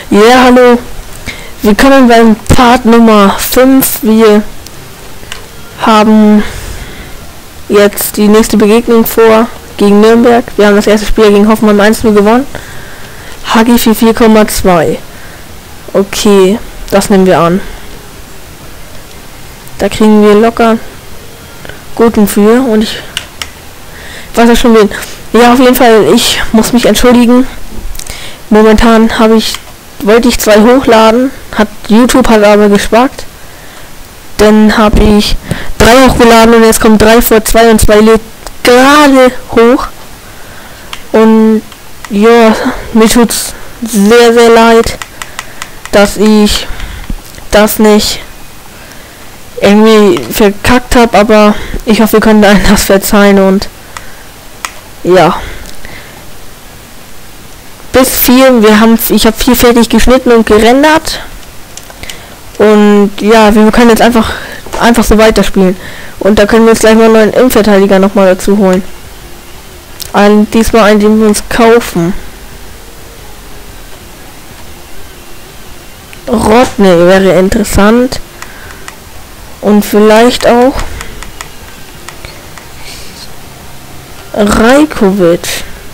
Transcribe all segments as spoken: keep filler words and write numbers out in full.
Ja, hallo. Willkommen beim Part Nummer fünf. Wir haben jetzt die nächste Begegnung vor gegen Nürnberg. Wir haben das erste Spiel gegen Hoffenheim eins null gewonnen. H G vier Komma zwei. Okay, das nehmen wir an. Da kriegen wir locker guten für und ich weiß ja schon wen. Ja, auf jeden Fall, ich muss mich entschuldigen. Momentan habe ich wollte ich zwei hochladen, hat YouTube hat aber gespackt. Dann habe ich drei hochgeladen und jetzt kommt drei vor zwei und zwei lädt gerade hoch. Und ja, mir tut's sehr sehr leid, dass ich das nicht irgendwie verkackt habe, aber ich hoffe, wir können einem das verzeihen und ja. Bis vier, wir haben, ich habe vier fertig geschnitten und gerendert. Und ja, wir können jetzt einfach einfach so weiterspielen. Und da können wir jetzt gleich mal einen neuen Innenverteidiger nochmal dazu holen. Einen, diesmal einen, den wir uns kaufen. Rodney wäre interessant. Und vielleicht auch Rajkovic.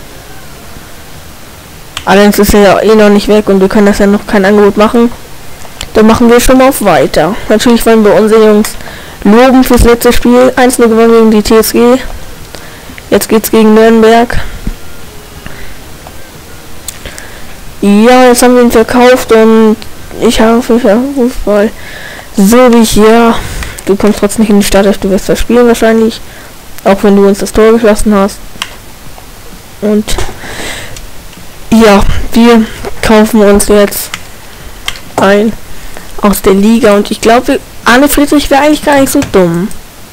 Allerdings ist er ja eh noch nicht weg und wir können das ja noch kein Angebot machen. Dann machen wir schon mal auf weiter. Natürlich wollen wir unsere Jungs loben fürs letzte Spiel. eins null gewonnen gegen die T S G. Jetzt geht's gegen Nürnberg. Ja, jetzt haben wir ihn verkauft und ich habe Fußball. So wie ich, ja. Du kommst trotzdem nicht in die Startelf, du wirst das spielen wahrscheinlich. Auch wenn du uns das Tor geschossen hast. Und ja, wir kaufen uns jetzt ein aus der Liga und ich glaube, Arne Friedrich wäre eigentlich gar nicht so dumm.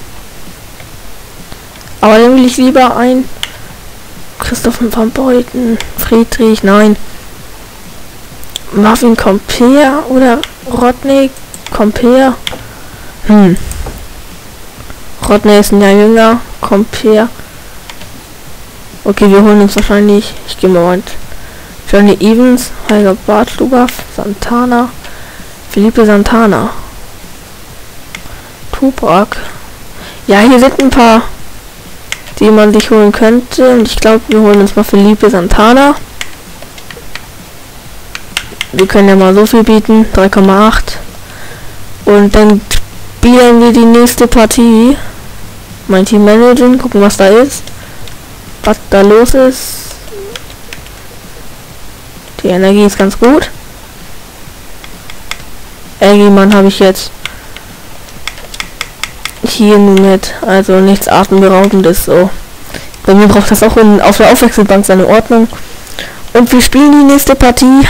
Aber dann will ich lieber ein Christoph van Beuten, Friedrich, nein. Marvin Comper oder Rodney Comper. Hm. Rodney ist ein Jahr jünger, Comper. Okay, wir holen uns wahrscheinlich, ich gehe mal Johnny Evans, Holger Bartstuber, Santana, Felipe Santana, Toprak. Ja, hier sind ein paar, die man sich holen könnte. Und ich glaube, wir holen uns mal Felipe Santana. Wir können ja mal so viel bieten, drei Komma acht. Und dann spielen wir die nächste Partie. Mein Team managen, gucken was da ist. Was da los ist. Die Energie ist ganz gut. Eggimann habe ich jetzt hier nur mit, also nichts Atemberaubendes so. Bei mir braucht das auch in, auf der Aufwechselbank seine Ordnung. Und wir spielen die nächste Partie.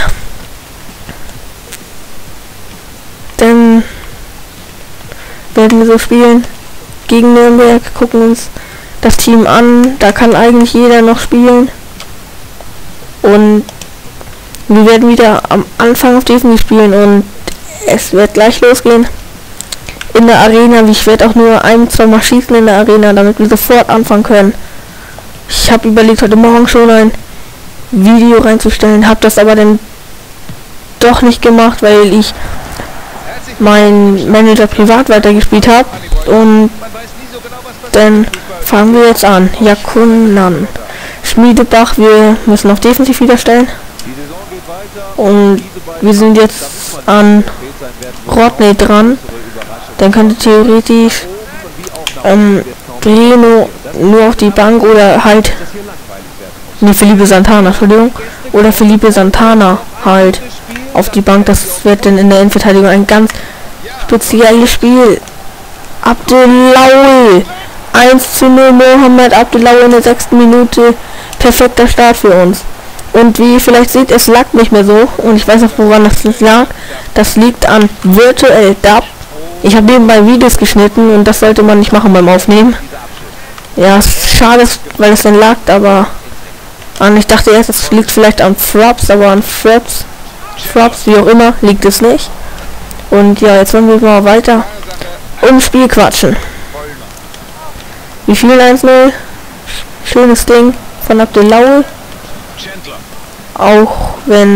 Dann werden wir so spielen gegen Nürnberg, gucken uns das Team an. Da kann eigentlich jeder noch spielen. Und wir werden wieder am Anfang auf diesem spielen und es wird gleich losgehen in der Arena. Ich werde auch nur ein, zwei Mal schießen in der Arena, damit wir sofort anfangen können. Ich habe überlegt, heute Morgen schon ein Video reinzustellen, habe das aber dann doch nicht gemacht, weil ich meinen Manager privat weitergespielt habe. Und dann fangen wir jetzt an. Jakunan, Schmiedebach, wir müssen noch defensiv wieder stellen. Und wir sind jetzt an Rodney dran. Dann könnte theoretisch ähm, Reno nur auf die Bank oder halt ne Felipe Santana, Entschuldigung, oder Felipe Santana halt auf die Bank. Das wird dann in der Innenverteidigung ein ganz spezielles Spiel. Abdelawi eins zu null, Mohamed Abdelawi in der sechsten Minute. Perfekter Start für uns. Und wie ihr vielleicht seht, es lag nicht mehr so. Und ich weiß auch, woran das lag. Das liegt an Virtual Dub. Ich habe nebenbei Videos geschnitten und das sollte man nicht machen beim Aufnehmen. Ja, ist schade, weil es dann lag, aber an, ich dachte erst, es liegt vielleicht an Fraps, aber an Fraps, Fraps, wie auch immer, liegt es nicht. Und ja, jetzt wollen wir mal weiter um Spiel quatschen. Wie viel? eins null. Schönes Ding von Abdelawi. Auch wenn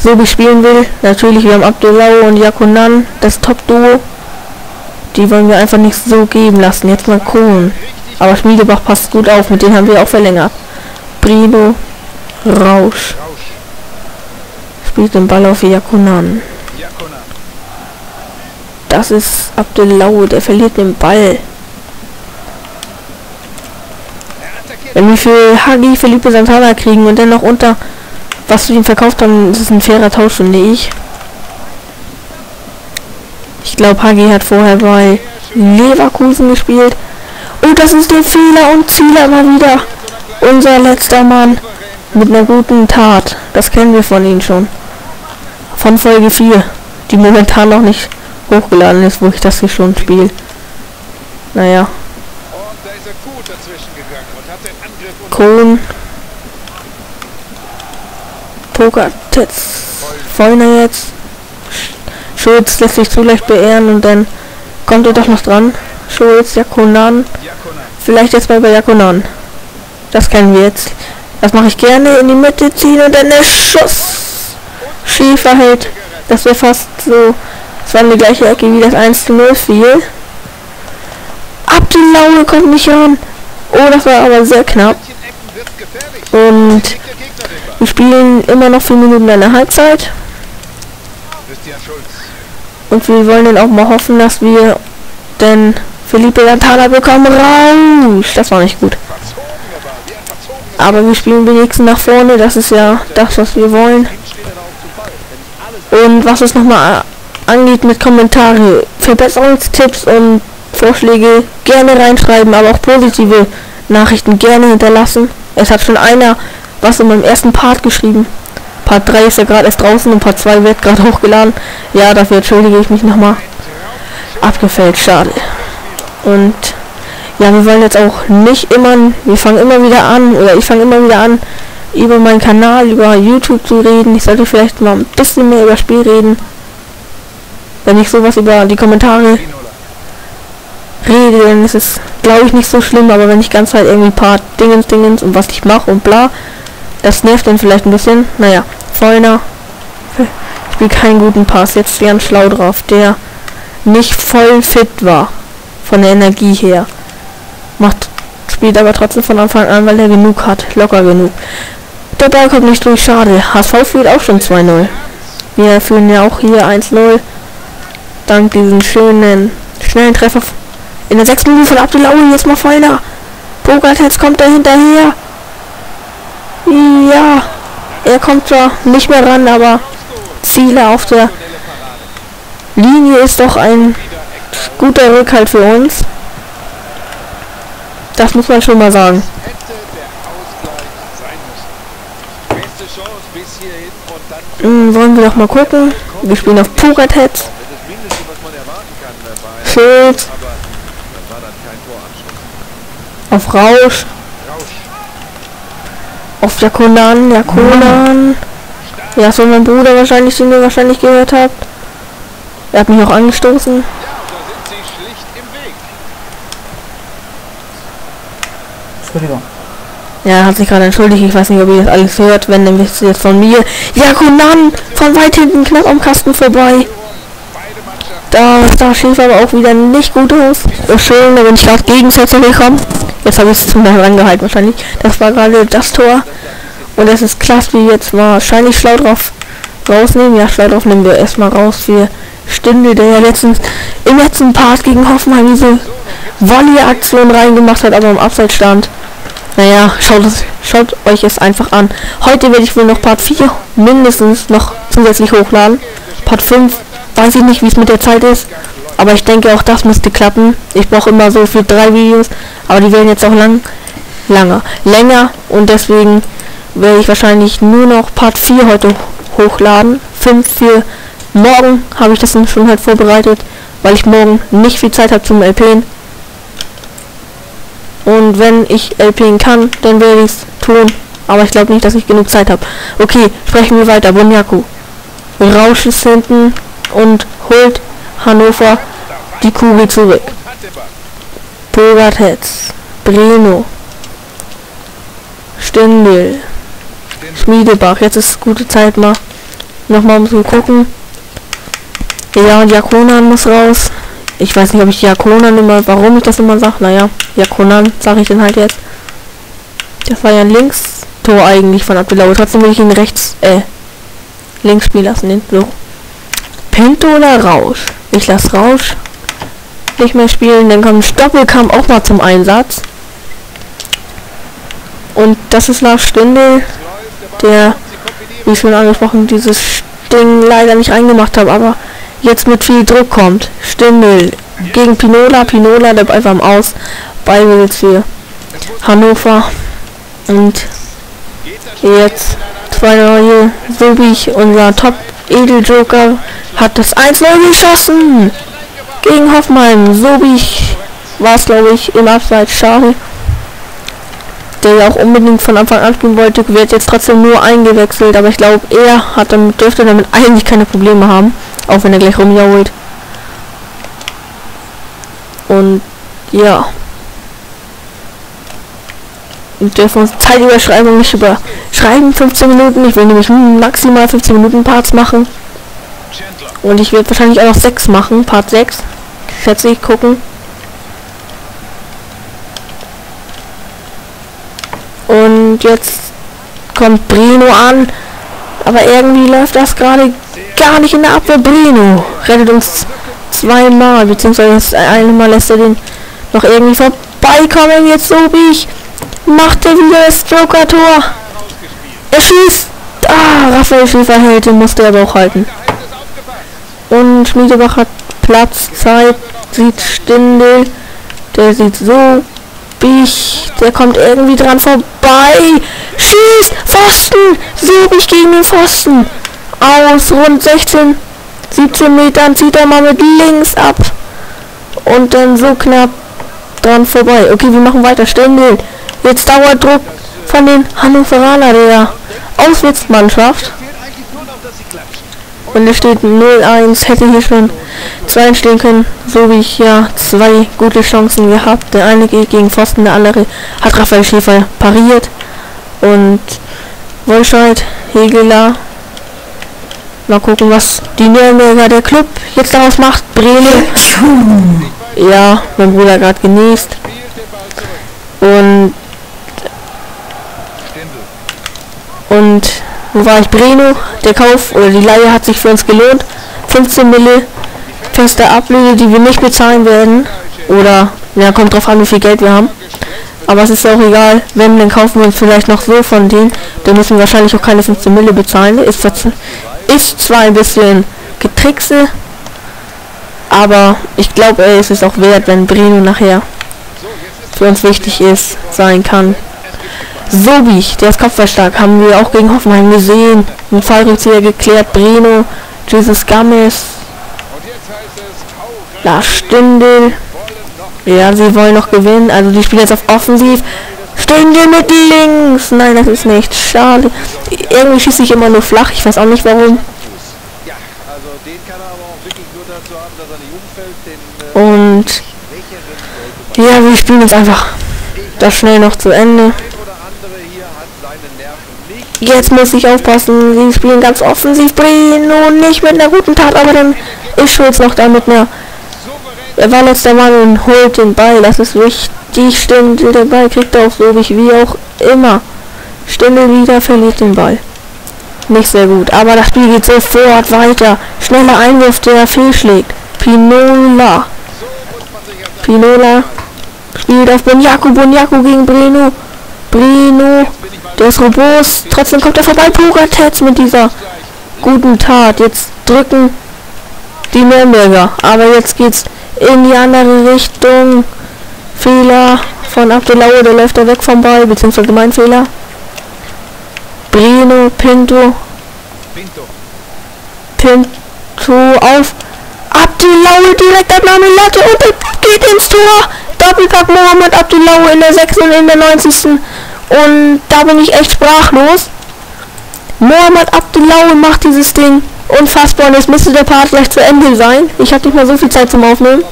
so wie ich spielen will. Natürlich, wir haben Abdelau und Yakunan, das Top-Duo. Die wollen wir einfach nicht so geben lassen. Jetzt mal Kohlen. Aber Schmiedebach passt gut auf, mit denen haben wir auch verlängert. Brino, Rausch. Spielt den Ball auf Yakunan. Das ist Abdelau, der verliert den Ball. Wenn wir für Hagi Felipe Santana kriegen und dann noch unter, was wir ihm verkauft haben, ist es ein fairer Tausch, finde ich. Ich glaube, Hagi hat vorher bei Leverkusen gespielt. Und das ist der Fehler und Zieler mal wieder. Unser letzter Mann mit einer guten Tat. Das kennen wir von ihm schon. Von Folge vier, die momentan noch nicht hochgeladen ist, wo ich das hier schon spiele. Naja. Kohn. Poker. Feiner jetzt. Schulz lässt sich zu leicht beehren und dann kommt er doch noch dran. Schulz, Yakunan. Vielleicht jetzt mal bei Yakunan. Das kennen wir jetzt. Das mache ich gerne. In die Mitte ziehen und dann der Schuss. Schiefer hält. Das wäre fast so. Es war eine gleiche Ecke wie das eins zu null fiel. Abdelau kommt nicht ran. Oh, das war aber sehr knapp. Und wir spielen immer noch vier Minuten in der Halbzeit. Und wir wollen dann auch mal hoffen, dass wir denn Felipe Santana bekommen. Raus! Das war nicht gut. Aber wir spielen wenigstens nach vorne. Das ist ja das, was wir wollen. Und was es nochmal angeht mit Kommentare, Verbesserungstipps und Vorschläge gerne reinschreiben, aber auch positive Nachrichten gerne hinterlassen. Es hat schon einer was in meinem ersten Part geschrieben. Part drei ist ja gerade erst draußen und Part zwei wird gerade hochgeladen. Ja, dafür entschuldige ich mich nochmal. Abgefällt, schade. Und ja, wir wollen jetzt auch nicht immer, wir fangen immer wieder an, oder ich fange immer wieder an, über meinen Kanal, über YouTube zu reden. Ich sollte vielleicht mal ein bisschen mehr über Spiel reden. Wenn ich sowas über die Kommentare rede, dann ist es, glaube ich, nicht so schlimm, aber wenn ich ganz halt irgendwie ein paar Dingens, Dingens und was ich mache und bla, das nervt dann vielleicht ein bisschen. Naja, Vollner spielt keinen guten Pass, jetzt ganz schlau drauf, der nicht voll fit war, von der Energie her. Macht, spielt aber trotzdem von Anfang an, weil er genug hat, locker genug. Der Ball kommt nicht durch, schade. H S V führt auch schon zwei null. Wir führen ja auch hier eins null. Dank diesen schönen, schnellen Treffer in der sechsten Minute von Abdelau. Jetzt mal Feiner. Bogart, jetzt kommt er hinterher. Ja, er kommt zwar nicht mehr ran, aber Ziele auf der Linie ist doch ein guter Rückhalt für uns. Das muss man schon mal sagen. Hm, wollen wir doch mal gucken. Wir spielen auf Pokerheads. Schulz. Auf Rausch. Auf Yakunan, Yakunan. Ja, so mein Bruder wahrscheinlich, den ihr wahrscheinlich gehört habt. Er hat mich auch angestoßen. Entschuldigung. Ja, er hat sich gerade entschuldigt. Ich weiß nicht, ob ihr das alles hört. Wenn, dann wisst ihr jetzt von mir. Yakunan von weit hinten knapp am Kasten vorbei. Da sah Schäfer aber auch wieder nicht gut aus. So schön, da bin ich gerade Gegensätze gekommen. Jetzt habe ich es zum Mal rangehalten wahrscheinlich. Das war gerade das Tor. Und es ist klasse, wie jetzt wahrscheinlich schlau drauf rausnehmen. Ja, schlau drauf nehmen wir erstmal raus für Stindl, der ja letztens im letzten Part gegen Hoffenheim diese Volley-Aktion reingemacht hat, aber im Abseits stand. Naja, schaut, es, schaut euch es einfach an. Heute werde ich wohl noch Part vier mindestens noch zusätzlich hochladen. Part fünf weiß ich nicht, wie es mit der Zeit ist. Aber ich denke, auch das müsste klappen. Ich brauche immer so für drei Videos. Aber die werden jetzt auch lang, langer, länger. Und deswegen werde ich wahrscheinlich nur noch Part vier heute hochladen. fünf für morgen habe ich das schon halt vorbereitet. Weil ich morgen nicht viel Zeit habe zum L P'n. Und wenn ich L P'n kann, dann werde ich es tun. Aber ich glaube nicht, dass ich genug Zeit habe. Okay, sprechen wir weiter. Bonjaku. Rausch ist hinten und holt Hannover die Kugel zurück. Pogatetz. Breno. Stindl. Schmiedebach. Jetzt ist gute Zeit mal Nochmal um zu gucken. Ja, und Jakonan muss raus. Ich weiß nicht, ob ich Jakonan immer, warum ich das immer sage. Naja, Jakonan sage ich den halt jetzt. Das war ja ein Linkstor eigentlich von Abdelau. Trotzdem will ich ihn rechts, äh, links spielen lassen. Den, so. Pinto oder Rausch? Ich lasse Rausch nicht mehr spielen. Dann kommt Stoppel, kam auch mal zum Einsatz. Und das ist Lars Stindl, der, wie schon angesprochen, dieses Ding leider nicht reingemacht hat, aber jetzt mit viel Druck kommt. Stindl gegen Pinola. Pinola, der einfach am Aus. Beide jetzt für Hannover. Und jetzt zwei neue. Sobich, unser Top-Edeljoker, hat das eins null geschossen. Gegen Hoffenheim. Sobich war es, glaube ich, im Abseits. Schade. Der ja auch unbedingt von Anfang an spielen wollte, wird jetzt trotzdem nur eingewechselt. Aber ich glaube, er hat damit, dürfte damit eigentlich keine Probleme haben. Auch wenn er gleich rumjault. Und ja. Wir dürfen uns Zeitüberschreibung nicht überschreiben. fünfzehn Minuten. Ich will nämlich maximal fünfzehn Minuten Parts machen. Und ich werde wahrscheinlich auch noch sechs machen. Part sechs. Schätze ich, gucken. Und jetzt kommt Brino an. Aber irgendwie läuft das gerade gar nicht in der Abwehr. Brino rettet uns zweimal. Beziehungsweise einmal lässt er den noch irgendwie vorbeikommen. Jetzt Sobich. Macht er wieder das Joker-Tor. Er schießt. Ah, Raphael Schäfer hält, den musste er aber auch halten. Und Schmiedebach hat Platz, Zeit, sieht Stindl. Der sieht so. Bich, der kommt irgendwie dran vorbei. Schießt. Pfosten. Sobich gegen den Pfosten. Aus rund sechzehn, siebzehn Metern zieht er mal mit links ab. Und dann so knapp dran vorbei. Okay, wir machen weiter. Stindl. Jetzt Dauerdruck von den Hannoveraner, der Auswärtsmannschaft. Und es steht null eins. Hätte hier schon zwei entstehen können. So wie ich ja zwei gute Chancen gehabt. Der eine geht gegen Pfosten, der andere hat Raphael Schäfer pariert. Und Wolscheid, Hegeler. Mal gucken, was die Nürnberger, der Club, jetzt daraus macht. Brene. Ja, mein Bruder gerade genießt. Und Und wo war ich? Breno, der Kauf oder die Leihe hat sich für uns gelohnt. fünfzehn Mille feste Ablöse, die wir nicht bezahlen werden. Oder, ja, kommt drauf an, wie viel Geld wir haben. Aber es ist auch egal, wenn, dann kaufen wir uns vielleicht noch so von denen. Dann müssen wir wahrscheinlich auch keine fünfzehn Mille bezahlen. Ist, ist zwar ein bisschen Getrickse, aber ich glaube, es ist auch wert, wenn Breno nachher für uns wichtig ist, sein kann. Sobich, der ist kopfballstark, haben wir auch gegen Hoffenheim gesehen. Ein Fallrückzieher geklärt. Breno, Jesus Games, Lars Stindl. Ja, sie wollen noch gewinnen. Also die spielen jetzt auf Offensiv. Stindl mit links. Nein, das ist nicht. Schade. Irgendwie schieße ich immer nur flach. Ich weiß auch nicht warum. Und ja, wir spielen jetzt einfach das schnell noch zu Ende. Jetzt muss ich aufpassen, sie spielen ganz offensiv. Breno nicht mit einer guten Tat, aber dann ist Schulz noch da mit einer. Er war letzter Mann und holt den Ball, das ist wichtig. Stindl, der Ball kriegt er auch so wie auch immer. Stindl wieder verliert den Ball. Nicht sehr gut, aber das Spiel geht sofort weiter. Schneller Einwurf, der fehlschlägt. Pinola. Pinola spielt auf Boniaco, Boniaco gegen Breno. Breno, der ist robust, trotzdem kommt er vorbei. Pogatetz mit dieser guten Tat. Jetzt drücken die Nürnberger, aber jetzt geht's in die andere Richtung. Fehler von Abdelau, der läuft da weg vom Ball, beziehungsweise mein Fehler. Breno, Pinto. Pinto auf Abdelau, direkt Abnahme Latte und er geht ins Tor. Doppelpack Mohamed Abdelau in der sechsten und in der neunzigsten Und da bin ich echt sprachlos. Mohamed Abdelau macht dieses Ding unfassbar und jetzt müsste der Part gleich zu Ende sein. Ich hatte nicht mal so viel Zeit zum Aufnehmen.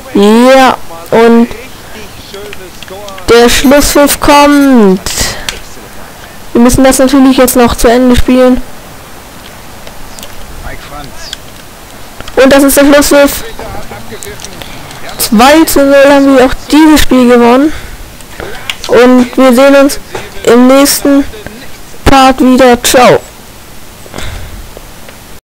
Ja, und der Schlusspfiff kommt. Wir müssen das natürlich jetzt noch zu Ende spielen. Und das ist der Schlusspfiff. zwei zu null haben wir auch dieses Spiel gewonnen. Und wir sehen uns im nächsten Part wieder. Ciao.